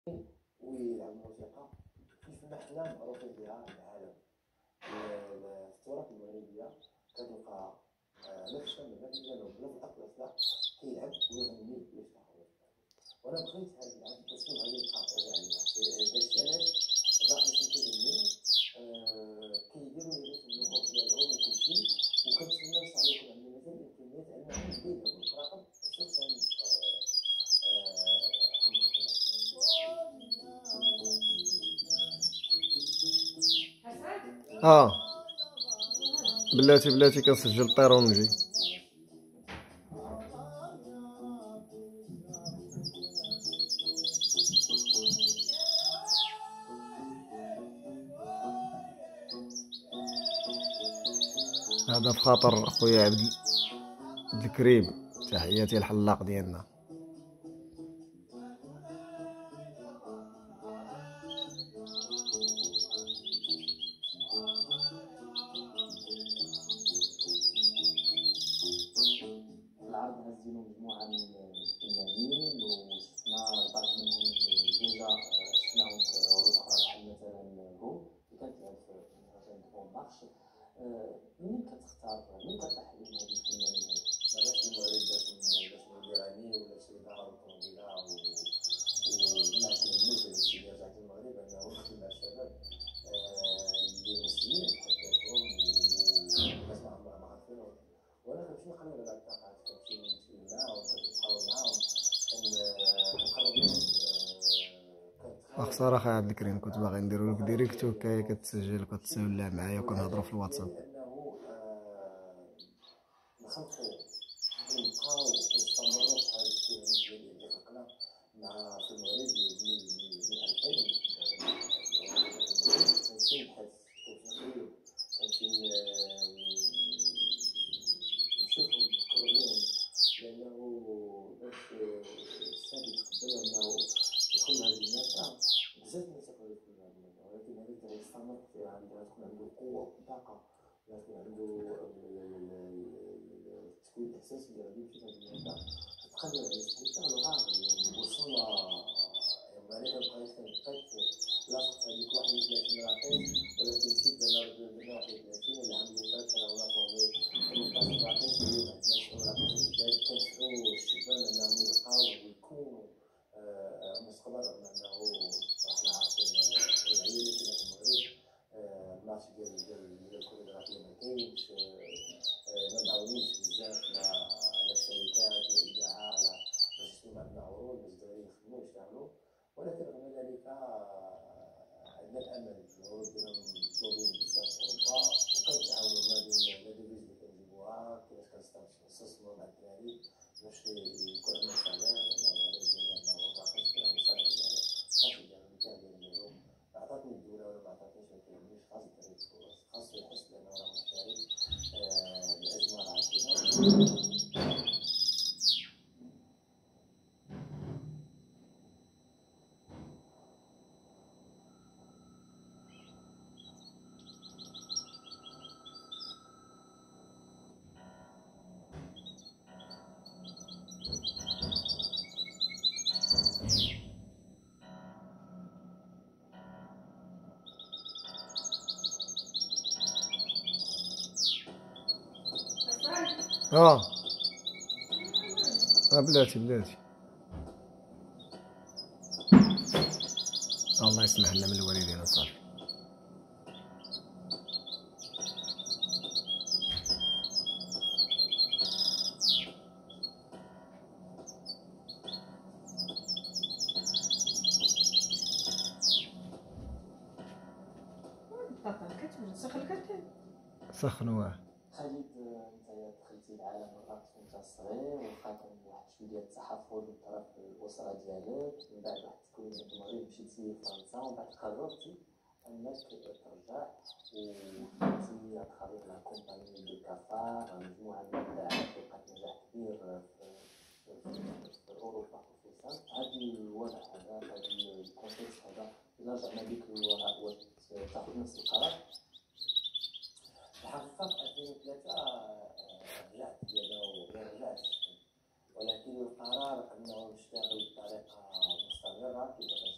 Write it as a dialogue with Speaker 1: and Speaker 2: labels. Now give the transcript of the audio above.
Speaker 1: ويلعب الموسيقى كيف ما حنا معروفين بها في العالم. التراث المغربية كتلقى لا في الشمال لا في الجنوب لا في الأطلس لا كيلعب ويغني ويشتغل. وأنا بغيت هاد العام تكون هذه الخاطرة عليها داكشي علاش الراحلين كيغنيو كيديروا لي في اللغة ديالهم وكلشي، وكنتمنى إن شاء الله يكون عندنا مازال الإمكانيات أنهم نديرو ونقراو خصوصا
Speaker 2: اه بلاتي كنسجل الطيرون ونجي. هذا في خاطر خويا عبد الكريم، تحياتي الحلاق ديالنا.
Speaker 1: العرض هزينو مجموعة من الفنانين وشفنا بعض منهم ديجا شفناهم في عروض أخرى بحال مثلا هو اللي كانت تلعب في مهرجان بون مارش. منين كتختار منين كتحلم هاد الفنانين هادو؟ ما جاش المغرب باش نولي غني ولا شي دار وطوموبيله وما كيهمنيش هادشي. اللي رجعت للمغرب أنه نخدم مع الشباب اللي مسلمين بحال حياتهم والناس ما عارفينهم. وانا كنمشي نقرا على الثقافات، كنمشي نتكلم معاهم كنتحاور معاهم كنقرب منهم
Speaker 2: خسارة اخي عبد الكريم، كنت باغي نديرو لك ديريكت وكاي كتسجل وكتسولى معايا وكنهضروا في الواتساب.
Speaker 1: انه نخلقوا ونبقاو ونستمروا في هذا الكيان اللي خلقنا مع في المغرب من 2000. كنمشي نبحث كنمشي نقريو كنمشي نشوفهم نقرب لهم، لانه باش الشعب يتقبل انه يدخل مع هاد الناس بزاف الناس يقدروا يدخلوا مع هاد الناس، ولكن هذا اللي غيستمر تكون عنده قوة وطاقة، تكون عنده تكون الاحساس اللي غادي يمشي لهاد المنطقة تقدر على سبيل الغار. اليوم وصلنا يعني ما بقيت لاصق هذيك 31 راكيش، ولكن نسيت بان 31 اللي عام اللي فات راه لاصقوا 18 راكيش. اليوم عندنا شي راكيش جداد كنسعوا الشبان انهم يلقاو ويكونوا مستقبل، رغم انه راحنا عارفين الوضعيه اللي كاينه في المغرب. الماتش ديال الكوريغرافيه ما كاينش، ما معاونينش بزاف على الشركات والاذاعه على باش يكون عندنا عروض باش الدراري يخدموا ويشتغلوا. ولكن رغم ذلك عندنا الامل. العروض ديالهم مطلوبين بزاف في اوروبا، وكنتعاونوا ما بين لا ديفيز اللي كنجيبوها كيفاش كنستثمروا مع الدراري باش يكون عندنا سالير، لانه العدد ديالنا اوروبا كنشكر على السالير ديالو صافي ديالو المكان ديالو ما عطاتني الدوله ولا ما عطاتنيش ما كيهمنيش، خاص الدراري الفرص، خاصو يحس بانه راه مشترك. الازمه راه كاينه.
Speaker 2: بلاتي الله يسمح لنا من الوالدين صافي. سخنوه.
Speaker 1: خالد، انت دخلتي لعالم الرقص وانت صغير، وبقى كان واحد شويه ديال التحفظ من طرف الاسره ديالك، من بعد واحد التكوين في المغرب مشيتي لفرنسا، ومن بعد قررتي انك ترجع ودخلتي هاد الخليط مع كومباني دو كافار، مجموعه من الابداعات اللي لقات نجاح كبير في اوروبا خصوصا. هاد الوضع هذا هاد الكونتكست هذا الا رجعنا بك للوراء واش تاخذ نفس القرار؟ الحقيقة في 2003 رجعت رجعت، ولكن القرار أنه نشتغل بطريقة مستمرة كما